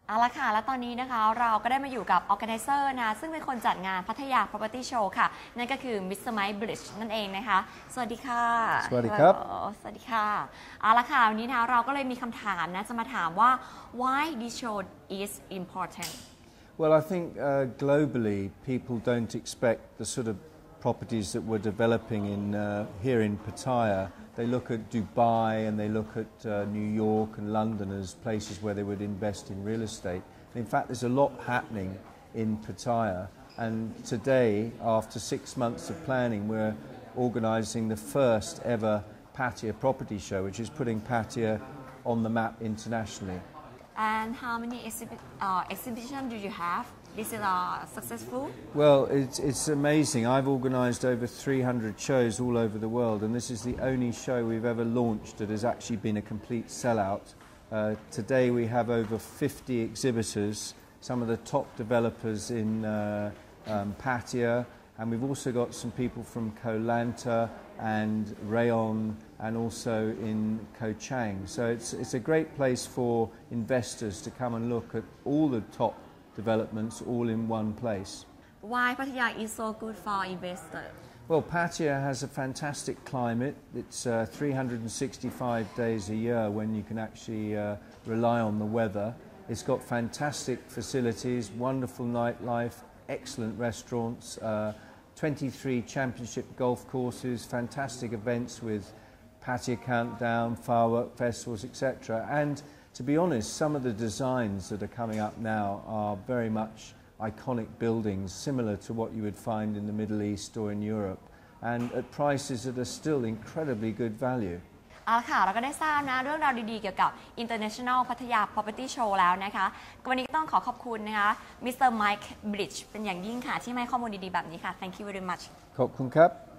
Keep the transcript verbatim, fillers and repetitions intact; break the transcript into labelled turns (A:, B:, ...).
A: เอาละค่ะและตอนนี้นะคะเราก็ได้มาอยู่กับ Organizer นะซึ่งเป็นคนจัดงานพัทยา Property Show ค่ะนั่นก็คือ มิสเตอร์ Mike Bridge นั่นเองนะคะสวัสดีค่ะ
B: สวัสดีครับ
A: สวัสดีค่ะเอาละค่ะวันนี้นะเราก็เลยมีคำถามนะจะมาถามว่า why this show is important
B: Well, I think uh, globally people don't expect the sort of properties that we're developing in uh, here in Pattaya. They look at Dubai and they look at uh, New York and London as places where they would invest in real estate. In fact, there's a lot happening in Pattaya. And today, after six months of planning, we're organising the first ever Pattaya property show, which is putting Pattaya on the map internationally.
A: And how many exhibi uh, exhibitions do you have? Is it uh, successful?
B: Well, it's, it's amazing. I've organised over three hundred shows all over the world, and this is the only show we've ever launched that has actually been a complete sellout. Uh, today we have over fifty exhibitors, some of the top developers in uh, um, Pattaya, and we've also got some people from Koh Lanta and Rayon and also in Koh Chang. So it's, it's a great place for investors to come and look at all the top developments all in one place.
A: Why Pattaya is so good for investors?
B: Well, Pattaya has a fantastic climate. It's uh, three hundred sixty-five days a year when you can actually uh, rely on the weather. It's got fantastic facilities, wonderful nightlife, excellent restaurants, uh, twenty-three championship golf courses, fantastic events with Pattaya Countdown, firework festivals, et cetera. And to be honest, some of the designs that are coming up now are very much iconic buildings, similar to what you would find in the Middle East or in Europe, and at prices that are still incredibly good value.
A: เอาละค่ะเราก็ได้ทราบนะเรื่องราวดีๆเกี่ยวกับ International พัทยา Property Show แล้วนะคะวันนี้ก็ต้องขอขอบคุณนะคะ มิสเตอร์ Mike Bridge เป็นอย่างยิ่งค่ะที่ให้ข้อมูลดีๆแบบนี้ค่ะ Thank you very much
B: ขอบคุณครับ